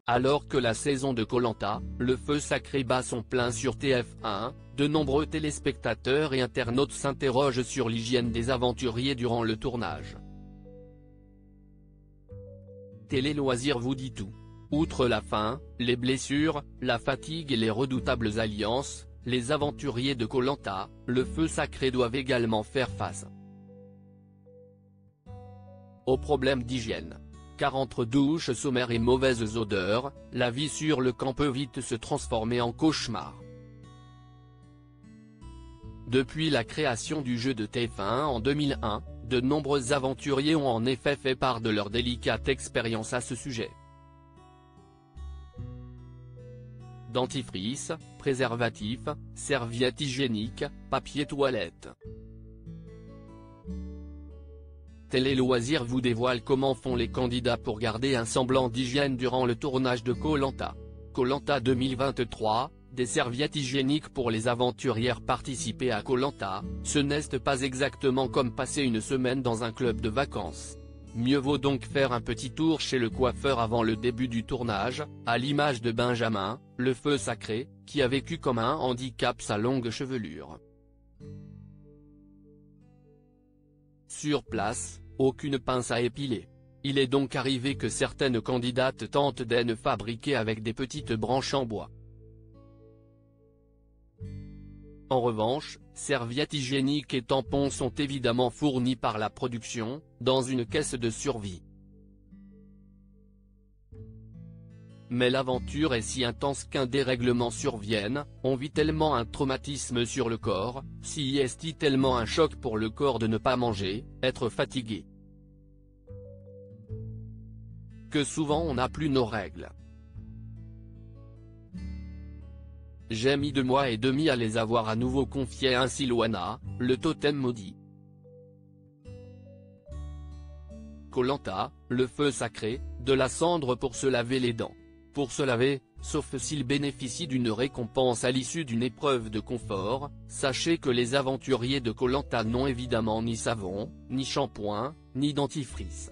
Alors que la saison de Koh Lanta, le feu sacré bat son plein sur TF1, de nombreux téléspectateurs et internautes s'interrogent sur l'hygiène des aventuriers durant le tournage. Télé Loisirs vous dit tout. Outre la faim, les blessures, la fatigue et les redoutables alliances, les aventuriers de Koh Lanta, le feu sacré doivent également faire face aux problèmes d'hygiène. Car entre douches sommaires et mauvaises odeurs, la vie sur le camp peut vite se transformer en cauchemar. Depuis la création du jeu de TF1 en 2001, de nombreux aventuriers ont en effet fait part de leur délicate expérience à ce sujet. Dentifrice, préservatif, serviettes hygiéniques, papier toilette. Télé Loisirs vous dévoile comment font les candidats pour garder un semblant d'hygiène durant le tournage de Koh Lanta. Koh Lanta 2023, des serviettes hygiéniques pour les aventurières participer à Koh Lanta, ce n'est pas exactement comme passer une semaine dans un club de vacances. Mieux vaut donc faire un petit tour chez le coiffeur avant le début du tournage, à l'image de Benjamin, le feu sacré, qui a vécu comme un handicap sa longue chevelure. Sur place, aucune pince à épiler. Il est donc arrivé que certaines candidates tentent d'en fabriquer avec des petites branches en bois. En revanche, serviettes hygiéniques et tampons sont évidemment fournis par la production, dans une caisse de survie. Mais l'aventure est si intense qu'un dérèglement survienne, on vit tellement un traumatisme sur le corps, si est tellement un choc pour le corps de ne pas manger, être fatigué, que souvent on n'a plus nos règles. J'ai mis 2 mois et demi à les avoir à nouveau confiées ainsi Loana, le totem maudit. Koh Lanta, le feu sacré, de la cendre pour se laver les dents. Pour se laver, sauf s'il bénéficie d'une récompense à l'issue d'une épreuve de confort, sachez que les aventuriers de Koh Lanta n'ont évidemment ni savon, ni shampoing, ni dentifrice.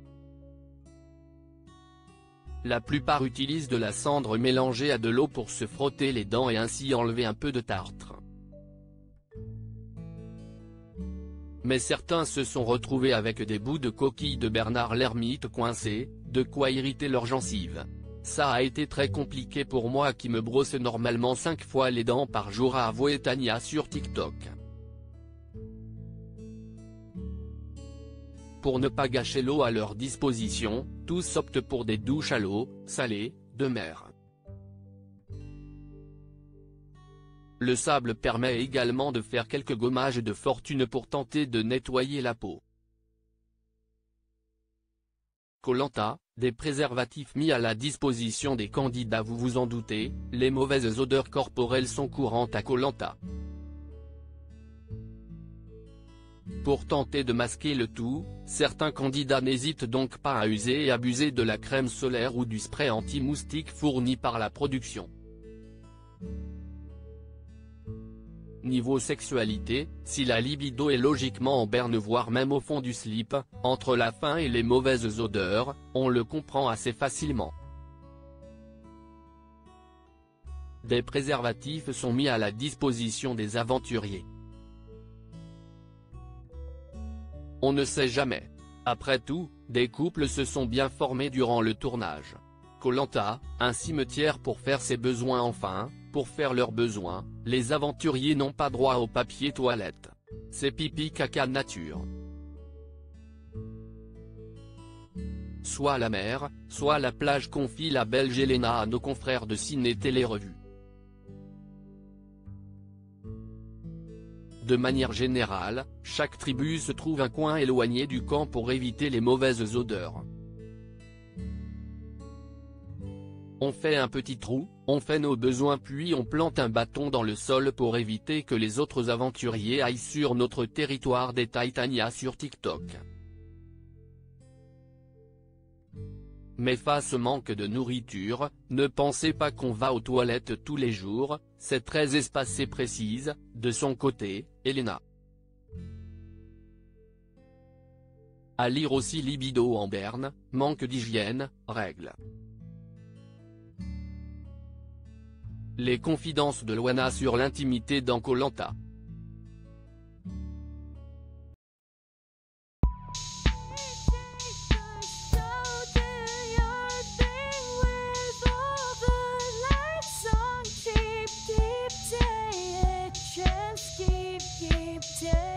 La plupart utilisent de la cendre mélangée à de l'eau pour se frotter les dents et ainsi enlever un peu de tartre. Mais certains se sont retrouvés avec des bouts de coquille de Bernard l'ermite coincés, de quoi irriter leurs gencives. Ça a été très compliqué pour moi qui me brosse normalement 5 fois les dents par jour, a avoué Tania sur TikTok. Pour ne pas gâcher l'eau à leur disposition, tous optent pour des douches à l'eau salée, de mer. Le sable permet également de faire quelques gommages de fortune pour tenter de nettoyer la peau. Koh Lanta, des préservatifs mis à la disposition des candidats. Vous vous en doutez, les mauvaises odeurs corporelles sont courantes à Koh Lanta. Pour tenter de masquer le tout, certains candidats n'hésitent donc pas à user et abuser de la crème solaire ou du spray anti-moustique fourni par la production. Niveau sexualité, si la libido est logiquement en berne voire même au fond du slip, entre la faim et les mauvaises odeurs, on le comprend assez facilement. Des préservatifs sont mis à la disposition des aventuriers. On ne sait jamais. Après tout, des couples se sont bien formés durant le tournage. Koh Lanta, un cimetière pour faire ses besoins enfin, pour faire leurs besoins, les aventuriers n'ont pas droit au papier toilette. C'est pipi caca nature. Soit la mer, soit la plage, confie la Belge Elena à nos confrères de Ciné Télé Revue. De manière générale, chaque tribu se trouve un coin éloigné du camp pour éviter les mauvaises odeurs. On fait un petit trou, on fait nos besoins puis on plante un bâton dans le sol pour éviter que les autres aventuriers aillent sur notre territoire, détaille Tania sur TikTok. Mais face au manque de nourriture, ne pensez pas qu'on va aux toilettes tous les jours, c'est très espacé, précise, de son côté, Elena. À lire aussi libido en berne, manque d'hygiène, règles. Les confidences de Loana sur l'intimité dans Koh Lanta. Keep